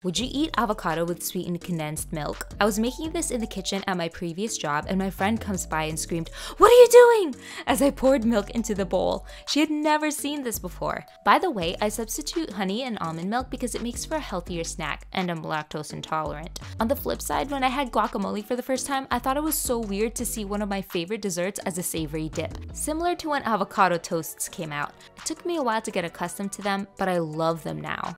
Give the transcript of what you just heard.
Would you eat avocado with sweetened condensed milk? I was making this in the kitchen at my previous job and my friend comes by and screamed, "What are you doing?" as I poured milk into the bowl. She had never seen this before. By the way, I substitute honey and almond milk because it makes for a healthier snack and I'm lactose intolerant. On the flip side, when I had guacamole for the first time, I thought it was so weird to see one of my favorite desserts as a savory dip. Similar to when avocado toasts came out. It took me a while to get accustomed to them, but I love them now.